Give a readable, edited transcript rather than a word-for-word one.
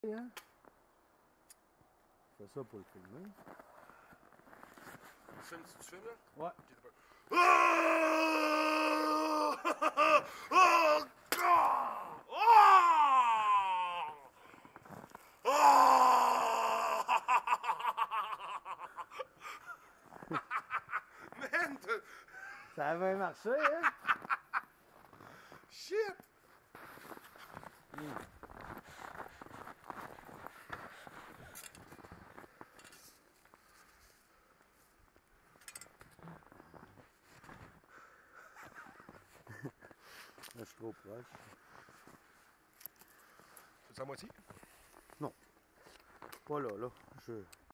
Hein? Fais ça pour le filmer. Tu filmes là? Ouais. Okay, oh! Man, Ça avait marché, hein? shit! Là, je suis trop proche. C'est à moitié? Non. Pas là, là.